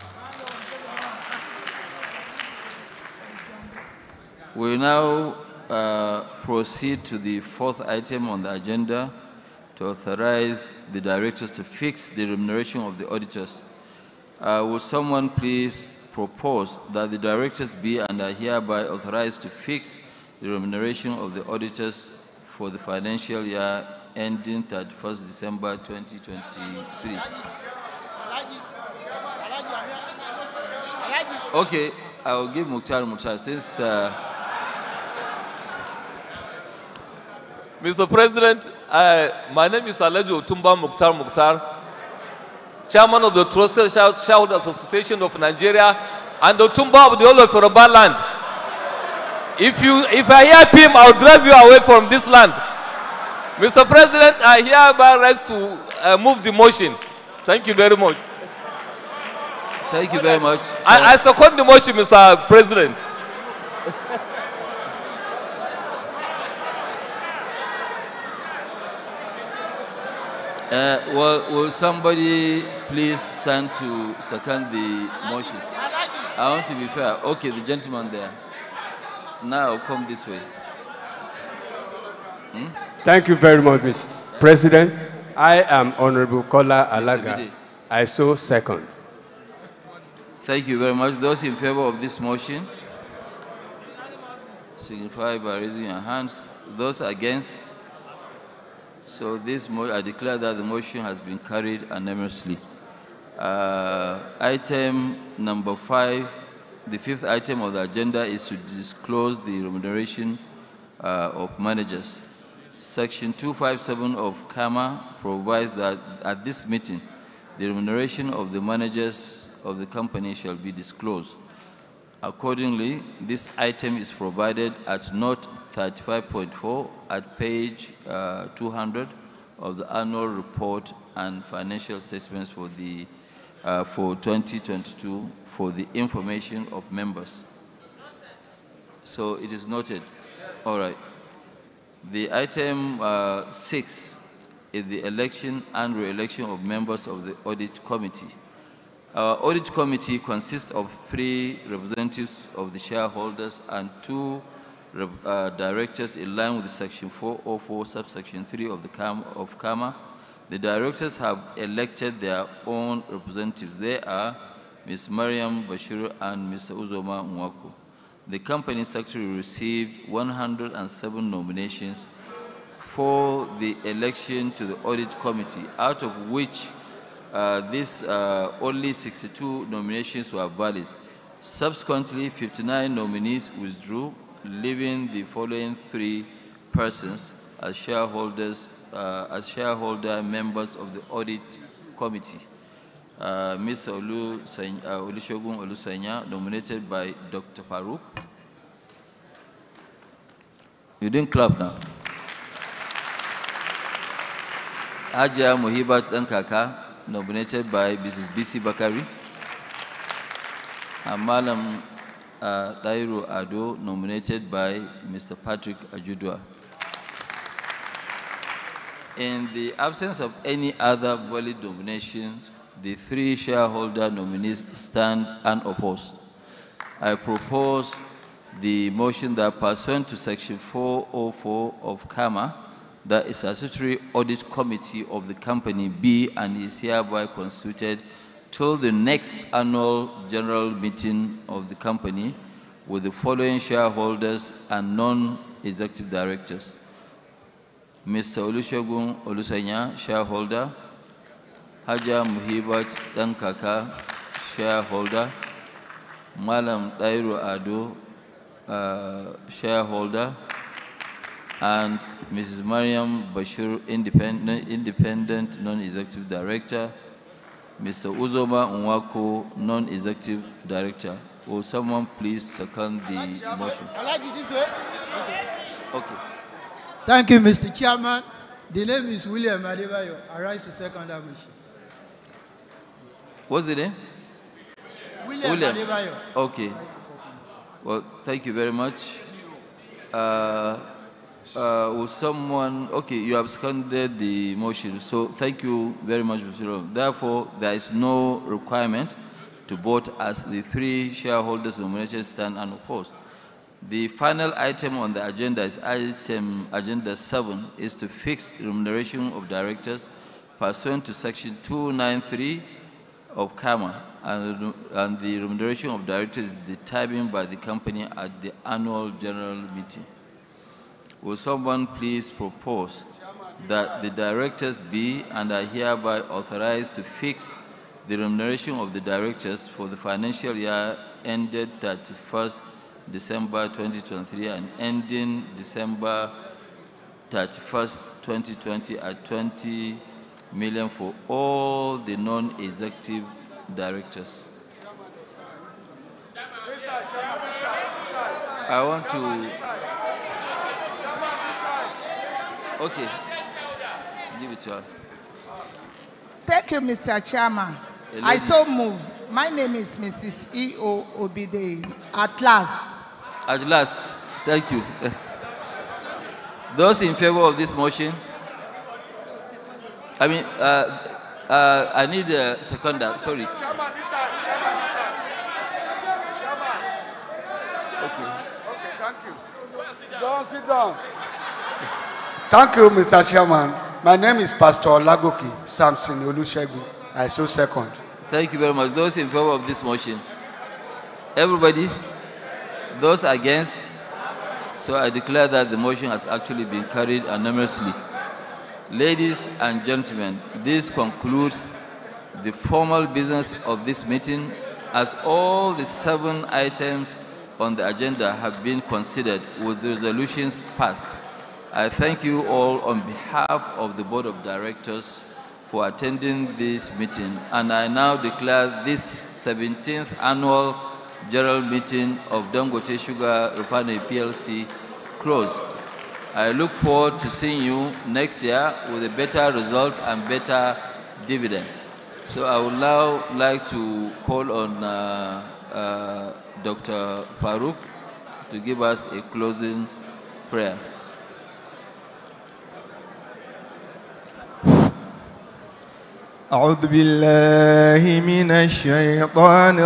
Speaker 2: We now uh, proceed to the fourth item on the agenda to authorize the directors to fix the remuneration of the auditors. Uh, will someone please propose that the directors be and are hereby authorized to fix the remuneration of the auditors for the financial year ending thirty-first December twenty twenty-three? Okay, I will give Mukhtar Mukhtar since uh,
Speaker 10: Mister President, uh, my name is Alhaji Otumba Mukhtar Mukhtar, Chairman of the Trusted Shareholders Association of Nigeria and Otumba of the whole of Yoruba land. If, you, if I hear P I M, I'll drive you away from this land. Mister President, I hereby rise to uh, move the motion. Thank you very much.
Speaker 2: Thank you very much.
Speaker 10: I, I second the motion, Mister President.
Speaker 2: Uh, well, will somebody please stand to second the motion? I want to be fair. Okay, the gentleman there. Now come this way. Hmm?
Speaker 22: Thank you very much, Mister President. I am Honorable Kola Alaga. I so second.
Speaker 2: Thank you very much. Those in favor of this motion, signify by raising your hands. Those against? So this, I declare that the motion has been carried unanimously. Uh, item number five, the fifth item of the agenda is to disclose the remuneration uh, of managers. Section two fifty-seven of CAMA provides that at this meeting, the remuneration of the managers of the company shall be disclosed. Accordingly, this item is provided at note thirty-five point four at page uh, two hundred of the annual report and financial statements for the uh, for twenty twenty-two for the information of members. So it is noted. All right. The item uh, six is the election and re-election of members of the audit committee. Our audit committee consists of three representatives of the shareholders and two uh, directors in line with section four oh four subsection three of the CAM of CAMA. The directors have elected their own representatives. They are Miz Mariam Bashir and Mister Uzoma Mwako. The company secretary received one hundred seven nominations for the election to the audit committee, out of which uh, this uh, only sixty-two nominations were valid. Subsequently, fifty-nine nominees withdrew leaving the following three persons as shareholders, uh, as shareholder members of the audit committee. Uh, Miz Olu uh, Olusegun Olusanya, nominated by Doctor Farouk. You didn't clap now. Haja Muhibat Nkaka, nominated by Missus B C Bakari. And Malam uh, Dairo Ado, nominated by Mister Patrick Ajudua. In the absence of any other valid nominations, the three shareholder nominees stand unopposed. I propose the motion that pursuant to Section four oh four of C A M A, that a statutory audit committee of the company be and is hereby constituted till the next annual general meeting of the company with the following shareholders and non-executive directors. Mister Olusegun Olusanya, shareholder. Haja Muhibat Dankaka, shareholder. Malam Dairo Ado, uh, shareholder. And Missus Mariam Bashir, independent, independent non-executive director. Mister Uzoma Nwako, non-executive director. Will someone please second the motion?
Speaker 1: I like it this way.
Speaker 2: Okay.
Speaker 1: Thank you, Mister Chairman. The name is William Adebayo. I rise to second that motion.
Speaker 2: What's the name?
Speaker 1: William,
Speaker 2: William.
Speaker 1: Adebayo.
Speaker 2: Okay. Well, thank you very much. Uh, uh, will someone, okay, you have seconded the motion, so thank you very much, Mister Rom. Therefore, there is no requirement to vote as the three shareholders nominated stand unopposed. The final item on the agenda is item agenda seven, is to fix remuneration of directors pursuant to section two ninety-three of C A M A, and, and the remuneration of directors is determined by the company at the annual general meeting. Will someone please propose that the directors be and are hereby authorized to fix the remuneration of the directors for the financial year ended thirty-first December twenty twenty-three and ending December thirty-first twenty twenty at twenty million for all the non-executive directors. I want to... Okay. Give it to her.
Speaker 3: Thank you, Mister Chairman. I so move. My name is Missus E O Obide. At last.
Speaker 2: At last. Thank you. Those in favor of this motion? I mean, uh, uh, I need a seconder. Sorry.
Speaker 19: Chairman, this side. Chairman, this side.
Speaker 2: Okay.
Speaker 19: Okay, thank you.
Speaker 23: Don't sit down. Thank you, Mister Chairman. My name is Pastor Lagoki Samson Olusegun. I so second.
Speaker 2: Thank you very much. Those in favor of this motion? Everybody? Those against? So I declare that the motion has actually been carried unanimously. Ladies and gentlemen, this concludes the formal business of this meeting, as all the seven items on the agenda have been considered with the resolutions passed. I thank you all on behalf of the Board of Directors for attending this meeting, and I now declare this seventeenth Annual General Meeting of Dangote Sugar Refinery P L C closed. I look forward to seeing you next year with a better result and better dividend. So I would now like to call on uh, uh, Doctor Farouk to give us a closing prayer.
Speaker 7: أعوذ بالله من الشيطان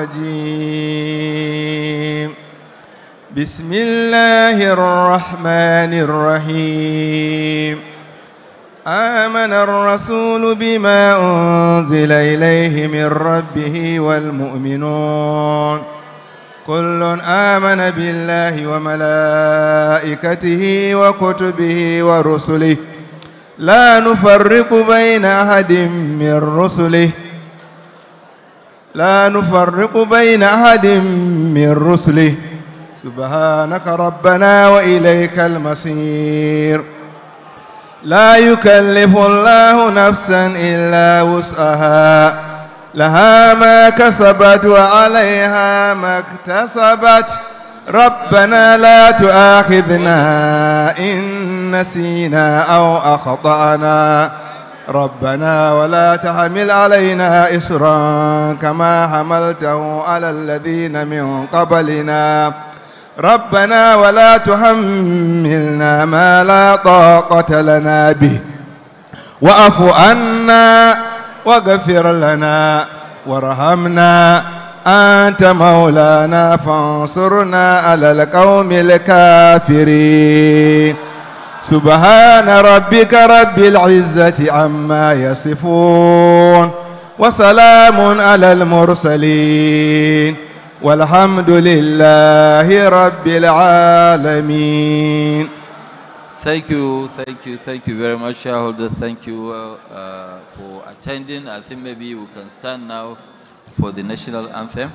Speaker 7: الرجيم بسم الله الرحمن الرحيم آمن الرسول بما أنزل إليه من ربه والمؤمنون كل آمن بالله وملائكته وكتبه ورسله لا نفرق بين أحد من رسله لا نفرق بين أحد من رسله سبحانك ربنا وإليك المصير. لا يكلف الله نفسا إلا وسعها، لها ما كسبت وعليها ما اكتسبت. ربنا لا تؤاخذنا إن نسينا أو أخطأنا، ربنا ولا تحمل علينا إصرا كما حملته على الذين من قبلنا، ربنا ولا تحملنا ما لا طاقة لنا به، واعف عنا واغفر لنا وارحمنا، أنت مولانا فانصرنا على القوم الكافرين. سبحان ربك رب العزة عما يصفون وسلام على المرسلين والحمد لله رب العالمين.
Speaker 2: Thank you, thank you, thank you very much, shareholders. Thank you uh, uh, for attending. I think maybe we can stand now for the national anthem.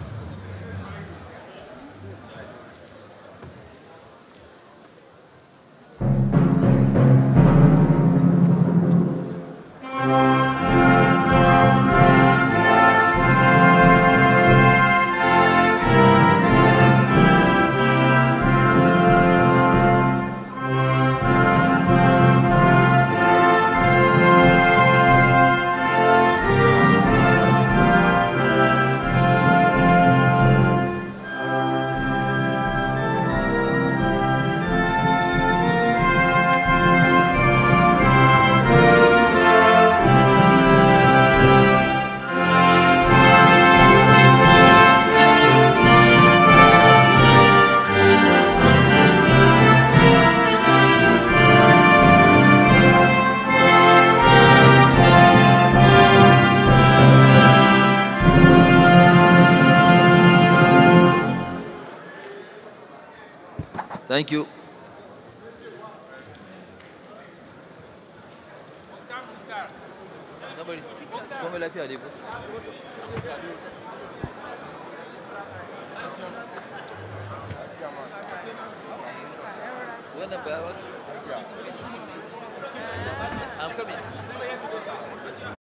Speaker 2: Thank you. I'm coming.